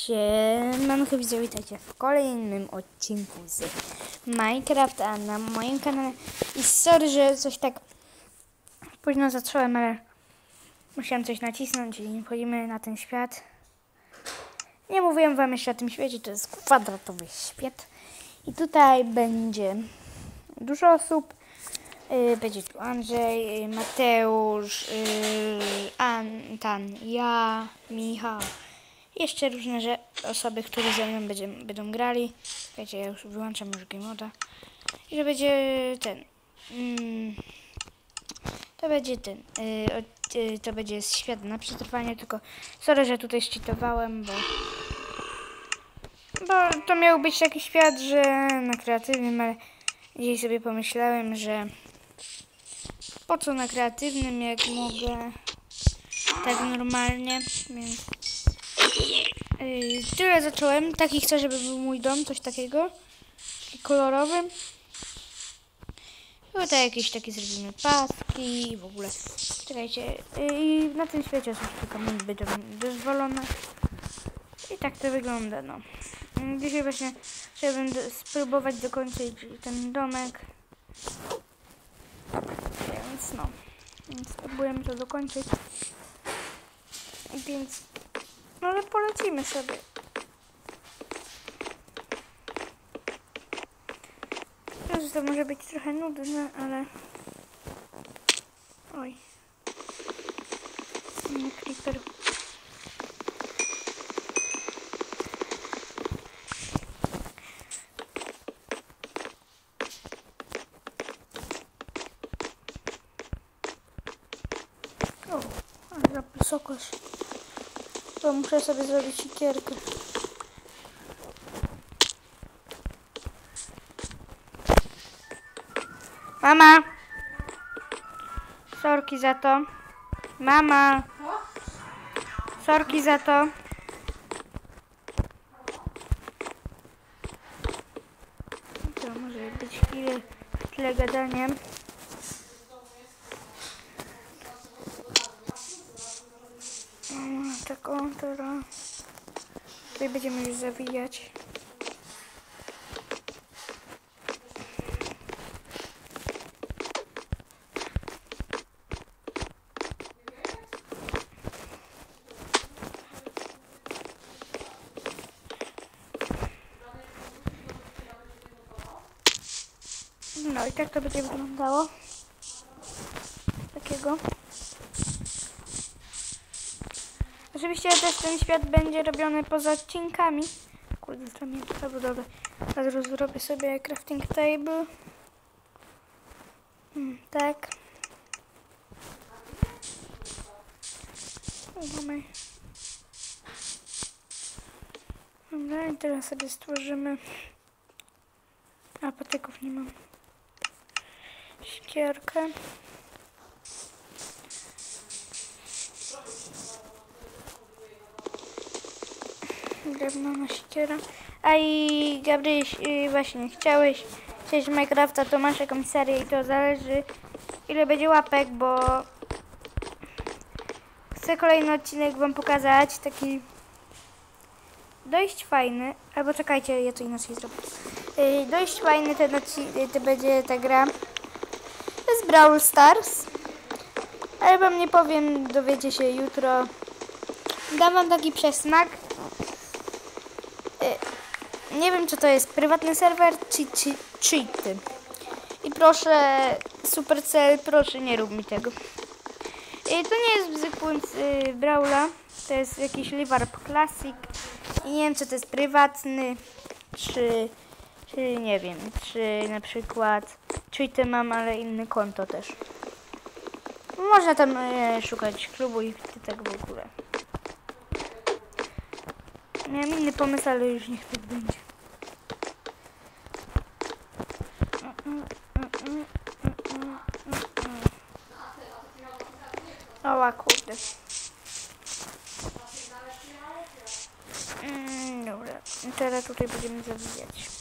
Siemanko widzowie, witajcie w kolejnym odcinku z Minecrafta na moim kanale. I sorry, że coś tak późno zacząłem, ale musiałem coś nacisnąć i wchodzimy na ten świat. Nie mówiłem wam jeszcze o tym świecie, to jest kwadratowy świat. I tutaj będzie dużo osób. Będzie tu Andrzej, Mateusz, Antan, ja, Michał. Jeszcze różne osoby, które ze mną będą grali. Słuchajcie, ja już wyłączam już game moda. I że będzie ten. To będzie ten. To będzie świat na przetrwanie, tylko sorry, że tutaj szczytowałem, bo to miał być taki świat, że na kreatywnym, ale dzisiaj sobie pomyślałem, że po co na kreatywnym, jak mogę tak normalnie, więc tyle zacząłem. Taki chcę, żeby był mój dom, coś takiego. Taki kolorowy. Tutaj jakieś takie zrobimy paski i w ogóle. Czekajcie. I na tym świecie są tylko będą dozwolone. I tak to wygląda, no. Dzisiaj właśnie chciałbym spróbować dokończyć ten domek. Więc no. Więc spróbujemy to dokończyć. Więc no ale polecimy sobie. Może to może być trochę nudne, ale... Oj. Nie creeper. O, ale za wysokość. To muszę sobie zrobić siekierkę. Mama! Sorki za to. Mama! Sorki za to. To może być chwilę w tle gadaniem. Tak o, teraz. Tutaj będziemy już zawijać. No i tak to będzie wyglądało. Takiego. Oczywiście też ten świat będzie robiony poza odcinkami. Kurde, to mnie to dobra. Teraz zrobię sobie crafting table. Tak. Mamy. Dobra, i teraz sobie stworzymy. A patyków nie mam. Siekierkę. Drewno na siekiera. A i Gabryś, właśnie chciałeś przejść Minecrafta, to masz jakąś serię i to zależy ile będzie łapek, bo chcę kolejny odcinek wam pokazać, taki dość fajny, albo czekajcie, ja to inaczej zrobię. Dość fajny ten odcinek, to będzie ta gra z Brawl Stars, ale wam nie powiem, dowiecie się jutro. Dam wam taki przesmak. Nie wiem, czy to jest prywatny serwer, czy cheaty. I proszę, Supercell, proszę nie rób mi tego. To nie jest zwykły Brawla, to jest jakiś Livarp Classic. I nie wiem, czy to jest prywatny, czy nie wiem, czy na przykład cheaty mam, ale inne konto też. Można tam szukać klubu i tak w ogóle. Miałem inny pomysł, ale już niech tak będzie. Oła, kurde. Dobra, teraz tutaj będziemy zawijać.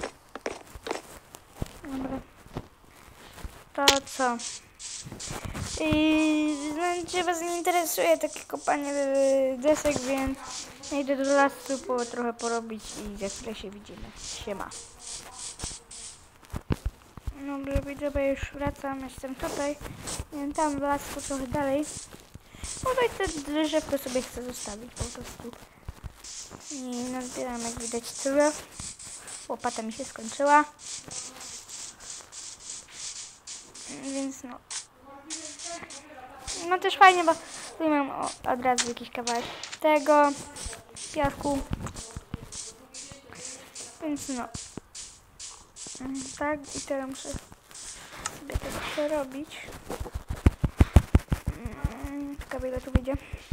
Dobra. To co? Czy was nie interesuje takie kopanie desek, więc idę do lasu trochę porobić i za chwilę się widzimy. Siema. Dobrze, widzowie, już wracam, jestem tutaj. Tam w lasku trochę dalej. Tutaj te drzewko sobie chcę zostawić po prostu. I nazbieram, jak widać, tyle. Łopata mi się skończyła. Więc no. No też fajnie, bo tu mam od razu jakiś kawałek tego piasku. Więc no. Tak, i teraz muszę sobie tego przerobić. Ciekawe, ile tu wyjdzie.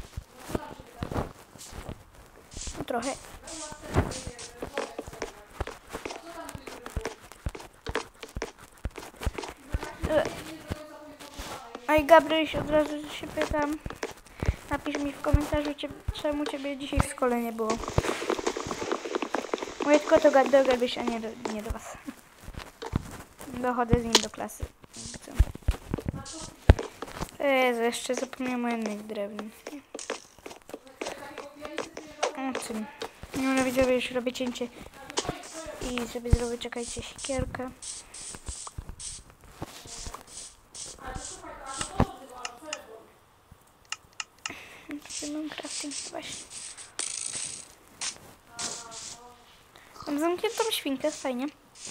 No, trochę. Ej, Gabryś, od razu się pytam. Napisz mi w komentarzu, czemu ciebie dzisiaj w szkole nie było. Mówię tylko to do Gabrysia, nie do was. Dochodzę z nim do klasy. Jeszcze zapomniałem o jednych drewnych. O tym. No widzowie, już robię cięcie. I sobie zrobię, czekajcie, siekierkę. Tutaj mam crafting właśnie. Mam zamkniętą świnkę, fajnie.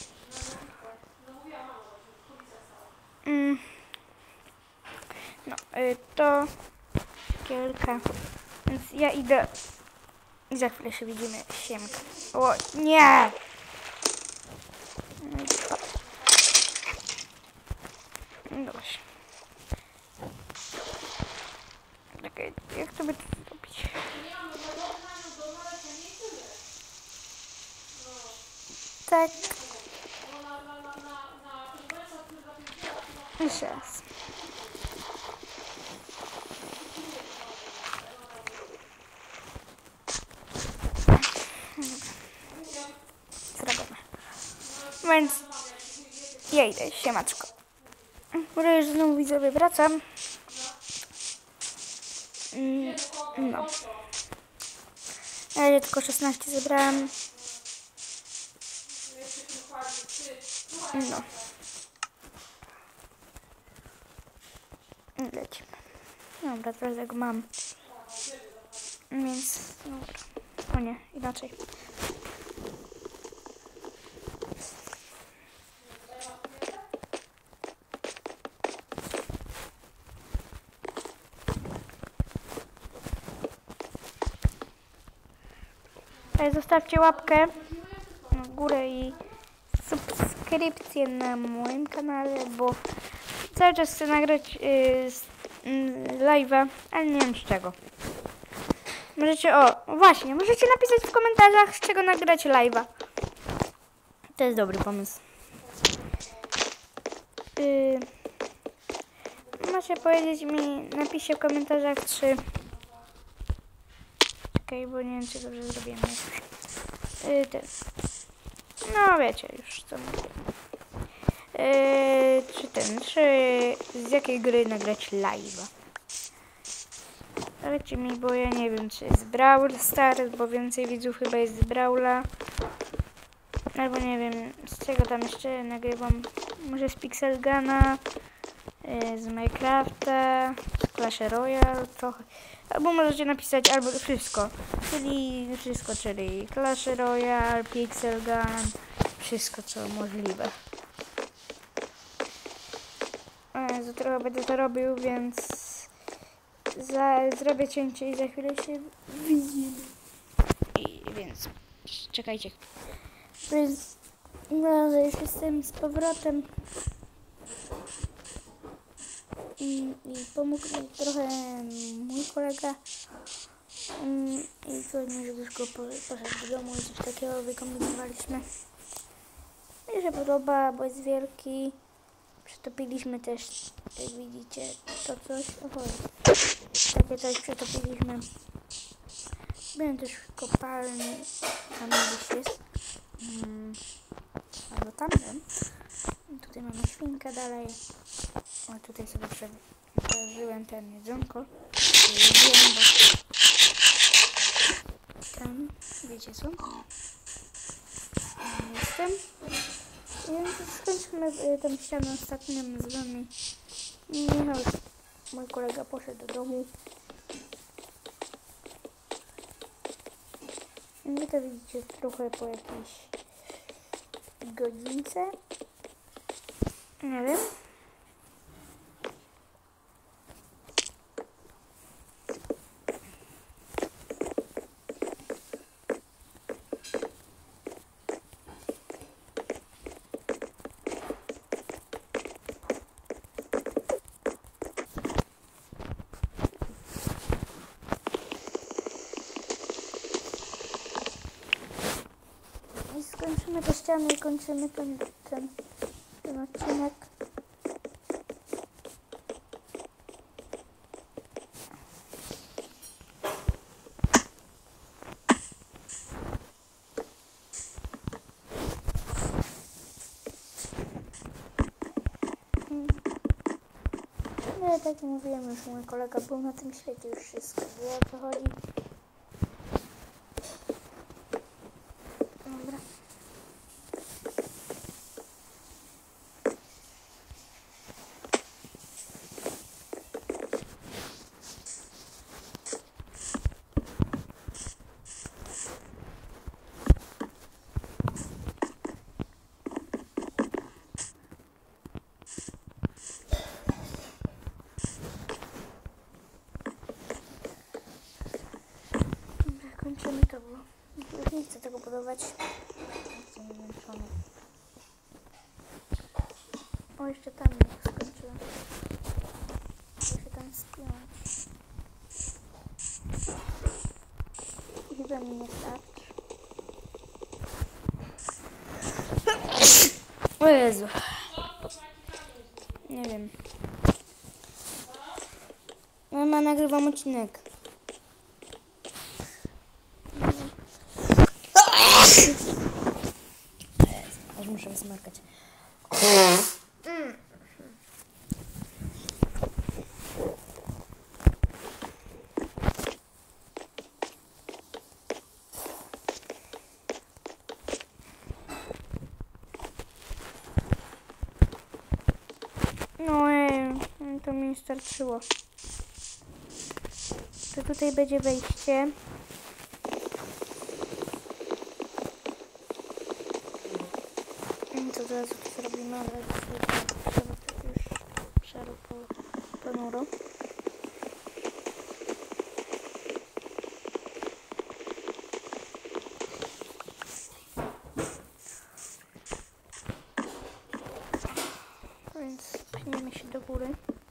No, to siekierka. Więc ja idę i za chwilę się widzimy. Siemka. O, nie! No właśnie. Czekaj, jak to by to zrobić? Tak. Jeszcze raz. Zrobimy. Więc ja idę, siemaczko. Może już znowu widzowie wracam. No. Ja tylko 16 zebrałam. No. Lecimy. Dobra, teraz jak mam. Więc, dobra. O nie, inaczej. Zostawcie łapkę w górę i subskrypcję na moim kanale, bo cały czas chcę nagrać live'a, ale nie wiem z czego. Możecie, właśnie, możecie napisać w komentarzach, z czego nagrać live'a. To jest dobry pomysł. Możecie powiedzieć mi, napiszcie w komentarzach, czy... Okej, bo nie wiem, czy dobrze zrobiłem. No wiecie już co mówię. Czy z jakiej gry nagrać live'a? Powiedzcie mi, bo ja nie wiem, czy jest Brawl Stars, bo więcej widzów chyba jest z Brawla. Albo nie wiem, z czego tam jeszcze nagrywam. Może z Pixel Guna, z Minecrafta, z Clash Royale trochę. Albo możecie napisać albo wszystko. Czyli Clash Royale, Pixel Gun, wszystko co możliwe. Trochę będę to robił, więc zrobię cięcie i za chwilę się widzimy. Więc czekajcie. Więc już jestem z powrotem. I pomógł mi trochę mój kolega. I zgodnie, żeby już go poszedł do domu i coś takiego wykombinowaliśmy. Mi się podoba, bo jest wielki. Przetopiliśmy też, jak widzicie, to coś. Takie coś przetopiliśmy. Byłem też w kopalni. Tam gdzieś jest. Albo tam wiem. Tutaj mamy świnkę dalej. O, tutaj sobie położyłem ten jedzonko. Wiem, bo tam, wiecie co? Jestem. Więc skończmy tą ścianę ostatnią z wami. Michał, mój kolega poszedł do domu. Wy to widzicie trochę po jakiejś godzince. Nie wiem. I skończymy tę ścianę i kończymy ten odcinek. No ale tak jak mówiłem, już mój kolega był na tym świecie, już wszystko wie, o co chodzi. Dobra. Kończymy to, bo już nie chcę tego budować. Jestem zmęczony. O, jeszcze tam nie skończyłem. Muszę tam spiąć. I chyba mi nie starczy. O Jezu. Nie wiem. Mama, nagrywam odcinek. Aż muszę wysmarkać. No to mi nie starczyło. To tutaj będzie wejście. To teraz to zrobimy, ale trzeba to już szaro ponuro. Więc pchniemy się do góry.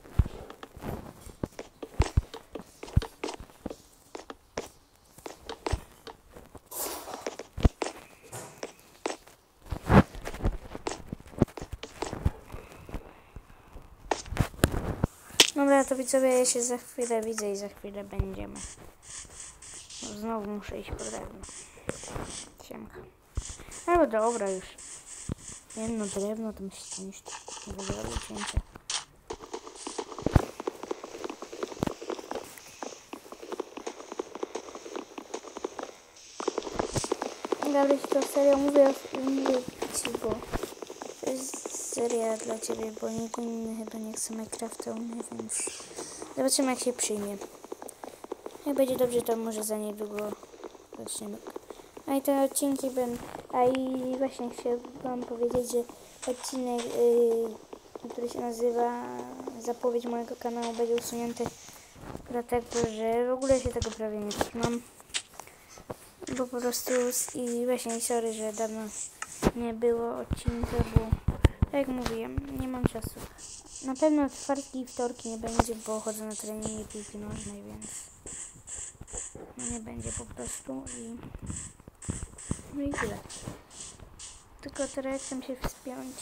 Dobra, to widzowie, ja się za chwilę widzę i za chwilę będziemy. No, znowu muszę iść po drewno. Siemka. No dobra już. Jedno drewno, to myślę, niż nie wygląda cięcie. Dobra, to serio mówię ci, bo to jest seria dla ciebie, bo nikt inny chyba nie chce Minecrafta u mnie, więc zobaczymy, jak się przyjmie. Jak będzie dobrze, to może za niedługo zaczniemy. A i te odcinki będą. A i właśnie chciałam wam powiedzieć, że odcinek, który się nazywa Zapowiedź mojego kanału, będzie usunięty dlatego, że w ogóle się tego prawie nie trzymam. Bo po prostu i właśnie sorry, że dawno nie było odcinka, bo tak jak mówiłem, nie mam czasu. Na pewno czwartki i wtorki nie będzie, bo chodzę na treningi piłki nożnej, więc nie będzie po prostu i no i tyle. Tylko teraz chcę się wspiąć.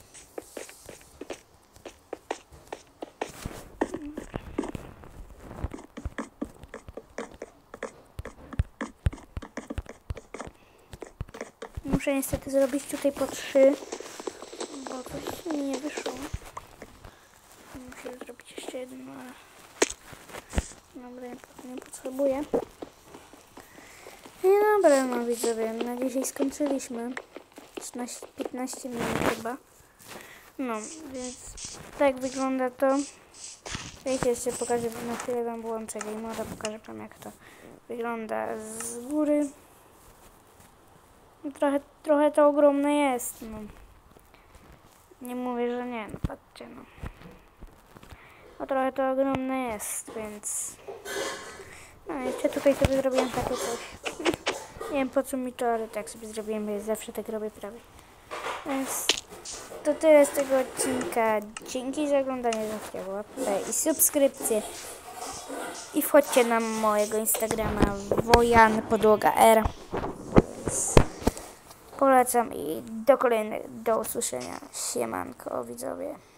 Muszę niestety zrobić tutaj po 3, bo coś mi nie wyszło. muszę zrobić jeszcze jedno, ale... Dobra, nie potrzebuję. No i dobra, no widzowie, na dzisiaj skończyliśmy. 15 minut chyba. No, więc tak wygląda to. Wiecie, jeszcze pokażę, na chwilę wam włączę game moda, pokażę wam jak to wygląda z góry. Trochę to ogromne jest, no. Nie mówię, że nie, no patrzcie, no. No trochę to ogromne jest, więc... No jeszcze tutaj sobie zrobiłem takie coś. Nie wiem po co mi to, ale tak sobie zrobiłem, bo ja zawsze tak robię prawie. Więc to tyle z tego odcinka. Dzięki za oglądanie, zostawcie łapkę i subskrypcję. I wchodźcie na mojego Instagrama wojan_r. Polecam i do usłyszenia. Siemanko widzowie.